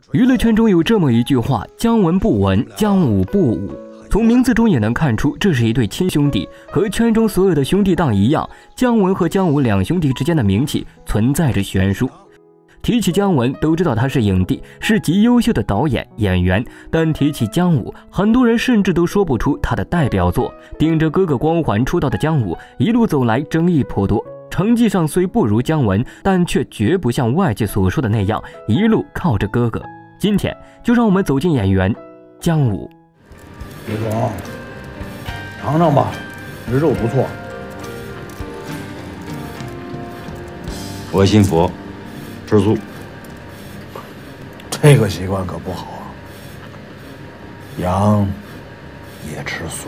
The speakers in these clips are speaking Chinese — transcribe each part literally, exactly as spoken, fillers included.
娱乐圈中有这么一句话：姜文不文，姜武不武。从名字中也能看出，这是一对亲兄弟。和圈中所有的兄弟档一样，姜文和姜武两兄弟之间的名气存在着悬殊。提起姜文，都知道他是影帝，是极优秀的导演演员，但提起姜武，很多人甚至都说不出他的代表作。顶着哥哥光环出道的姜武，一路走来争议颇多，成绩上虽不如姜文，但却绝不像外界所说的那样一路靠着哥哥。今天就让我们走进演员姜武。 李总，尝尝吧，这肉不错。 我信佛，吃素。 这个习惯可不好啊。羊也吃素。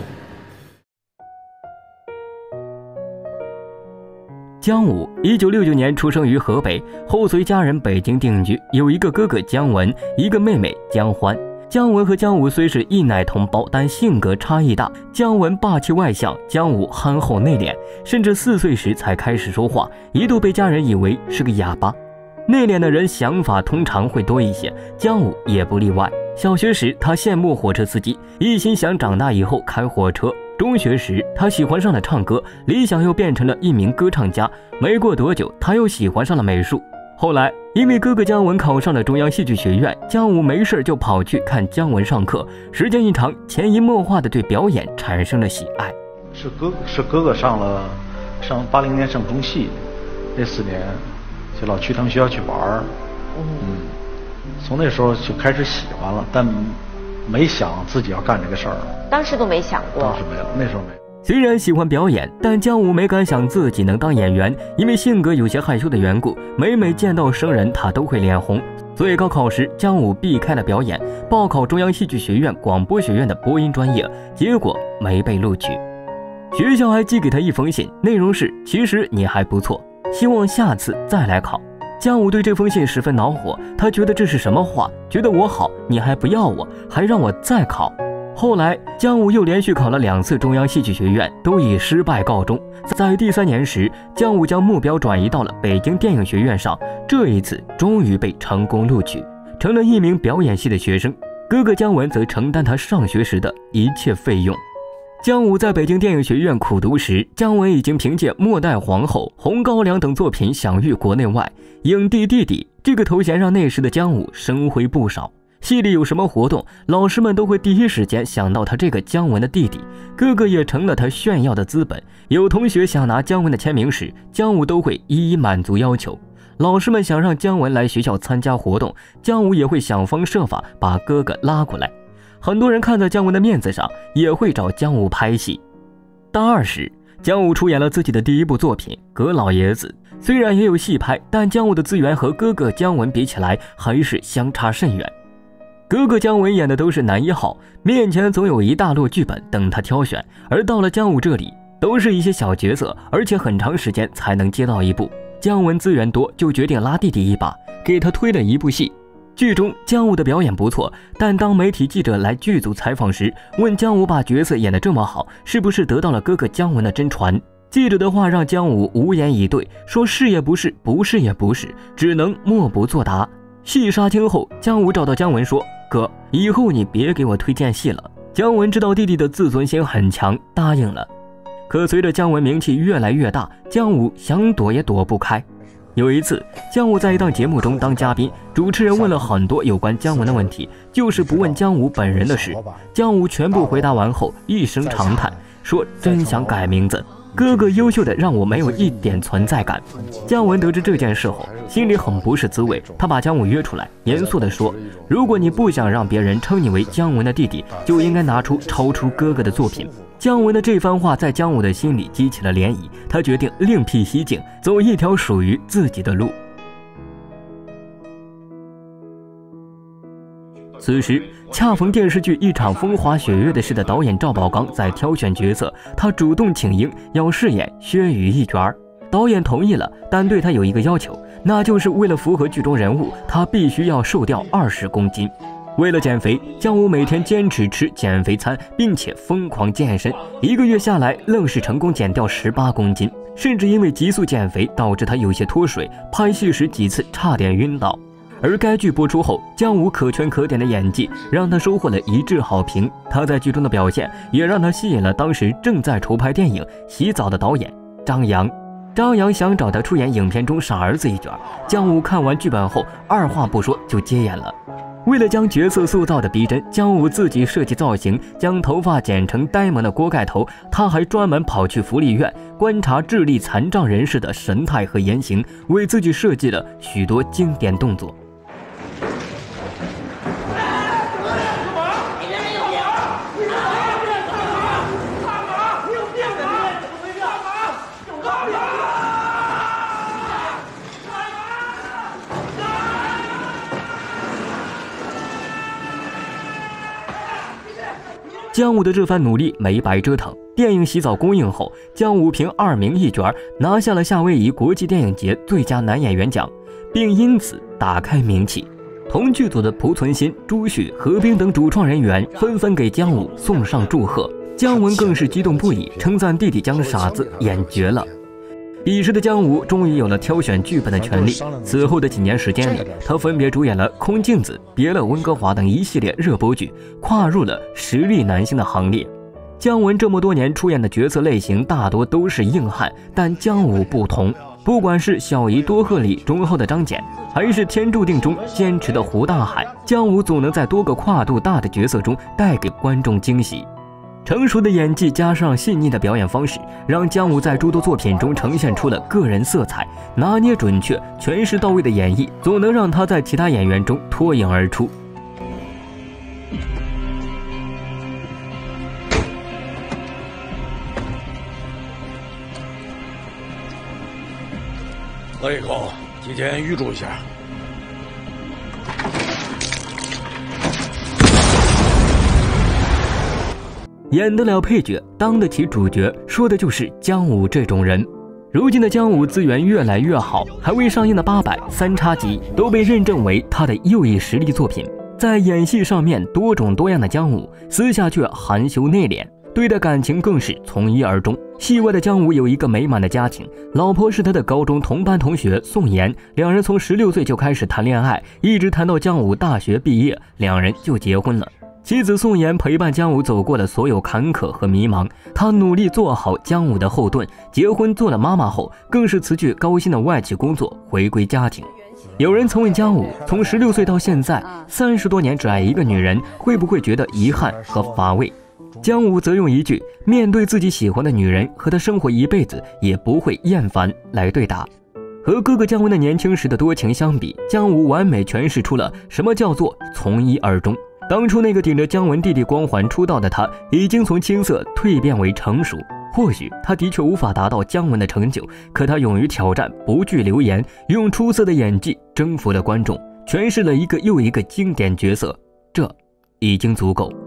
姜武一九六九年出生于河北，后随家人北京定居，有一个哥哥姜文，一个妹妹姜欢。姜文和姜武虽是一奶同胞，但性格差异大。姜文霸气外向，姜武憨厚内敛，甚至四岁时才开始说话，一度被家人以为是个哑巴。内敛的人想法通常会多一些，姜武也不例外。小学时他羡慕火车司机，一心想长大以后开火车。中学时他喜欢上了唱歌，理想又变成了一名歌唱家。没过多久他又喜欢上了美术。后来因为哥哥姜文考上了中央戏剧学院，姜武没事就跑去看姜文上课，时间一长，潜移默化地对表演产生了喜爱。 是哥哥是哥哥上了上八零年上中戏，那四年就老去他们学校去玩儿，嗯，从那时候就开始喜欢了，但没想自己要干这个事儿。 当时都没想过。 当时没有，那时候没有。 虽然喜欢表演，但姜武没敢想自己能当演员，因为性格有些害羞的缘故，每每见到生人他都会脸红。所以高考时，姜武避开了表演，报考中央戏剧学院广播学院的播音专业，结果没被录取。学校还寄给他一封信，内容是：其实你还不错，希望下次再来考。姜武对这封信十分恼火，他觉得这是什么话？觉得我好，你还不要我，还让我再考。后来姜武又连续考了两次中央戏剧学院，都以失败告终。在第三年时，姜武将目标转移到了北京电影学院上，这一次终于被成功录取，成了一名表演系的学生。哥哥姜文则承担他上学时的一切费用。姜武在北京电影学院苦读时，姜文已经凭借《末代皇后》《红高粱》等作品享誉国内外，影帝弟弟这个头衔让那时的姜武生辉不少。系里有什么活动，老师们都会第一时间想到他这个姜文的弟弟，哥哥也成了他炫耀的资本。有同学想拿姜文的签名时，姜武都会一一满足要求。老师们想让姜文来学校参加活动，姜武也会想方设法把哥哥拉过来。很多人看在姜文的面子上，也会找姜武拍戏。大二时，姜武出演了自己的第一部作品《葛老爷子》，虽然也有戏拍，但姜武的资源和哥哥姜文比起来还是相差甚远。哥哥姜文演的都是男一号，面前总有一大摞剧本等他挑选，而到了姜武这里，都是一些小角色，而且很长时间才能接到一部。姜文资源多，就决定拉弟弟一把，给他推了一部戏。剧中姜武的表演不错，但当媒体记者来剧组采访时，问姜武把角色演得这么好，是不是得到了哥哥姜文的真传？记者的话让姜武无言以对，说是也不是，不是也不是，只能默不作答。戏杀青后，姜武找到姜文说：“哥，以后你别给我推荐戏了。”姜文知道弟弟的自尊心很强，答应了。可随着姜文名气越来越大，姜武想躲也躲不开。有一次，姜武在一档节目中当嘉宾，主持人问了很多有关姜文的问题，就是不问姜武本人的事。姜武全部回答完后，一声长叹，说：“真想改名字。哥哥优秀的让我没有一点存在感。”姜文得知这件事后，心里很不是滋味，他把姜武约出来，严肃地说：“如果你不想让别人称你为姜文的弟弟，就应该拿出超出哥哥的作品。”姜文的这番话在姜武的心里激起了涟漪，他决定另辟蹊径，走一条属于自己的路。此时恰逢电视剧《一场风花雪月的事》的导演赵宝刚在挑选角色，他主动请缨要饰演薛羽一角。导演同意了，但对他有一个要求，那就是为了符合剧中人物，他必须要瘦掉二十公斤。为了减肥，姜武每天坚持吃减肥餐，并且疯狂健身，一个月下来愣是成功减掉十八公斤，甚至因为急速减肥导致他有些脱水，拍戏时几次差点晕倒。 而该剧播出后，姜武可圈可点的演技让他收获了一致好评。他在剧中的表现也让他吸引了当时正在筹拍电影《洗澡》的导演张扬。张扬想找他出演影片中傻儿子一角，姜武看完剧本后二话不说就接演了。为了将角色塑造的逼真，姜武自己设计造型，将头发剪成呆萌的锅盖头。他还专门跑去福利院观察智力残障人士的神态和言行，为自己设计了许多经典动作。姜武的这番努力没白折腾。电影《洗澡》公映后，姜武凭二名一角拿下了夏威夷国际电影节最佳男演员奖，并因此打开名气。同剧组的濮存昕、朱旭、何冰等主创人员纷纷给姜武送上祝贺，姜文更是激动不已，称赞弟弟姜傻子演绝了。彼时的姜武终于有了挑选剧本的权利。此后的几年时间里，他分别主演了《空镜子》《别了温哥华》等一系列热播剧，跨入了实力男星的行列。姜文这么多年出演的角色类型大多都是硬汉，但姜武不同。不管是小姨多鹤里忠厚的张简，还是天注定中坚持的胡大海，姜武总能在多个跨度大的角色中带给观众惊喜。成熟的演技加上细腻的表演方式，让姜武在诸多作品中呈现出了个人色彩，拿捏准确、诠释到位的演绎，总能让他在其他演员中脱颖而出。 喝一口，提前预祝一下。 演得了配角，当得起主角，说的就是姜武这种人。如今的姜武资源越来越好，还未上映的八佰、三叉戟都被认证为他的又一实力作品。在演戏上面多种多样的姜武，私下却含羞内敛，对待感情更是从一而终。戏外的姜武有一个美满的家庭，老婆是他的高中同班同学宋妍，两人从十六岁就开始谈恋爱，一直谈到姜武大学毕业，两人就结婚了。妻子宋妍陪伴姜武走过了所有坎坷和迷茫，她努力做好姜武的后盾。结婚做了妈妈后，更是辞去高薪的外企工作，回归家庭。有人曾问姜武，从十六岁到现在三十多年只爱一个女人，会不会觉得遗憾和乏味？姜武则用一句“面对自己喜欢的女人，和她生活一辈子也不会厌烦”来对答。和哥哥姜文的年轻时的多情相比，姜武完美诠释出了什么叫做从一而终。当初那个顶着姜文弟弟光环出道的他，已经从青涩蜕变为成熟。或许他的确无法达到姜文的成就，可他勇于挑战，不惧流言，用出色的演技征服了观众，诠释了一个又一个经典角色，这已经足够。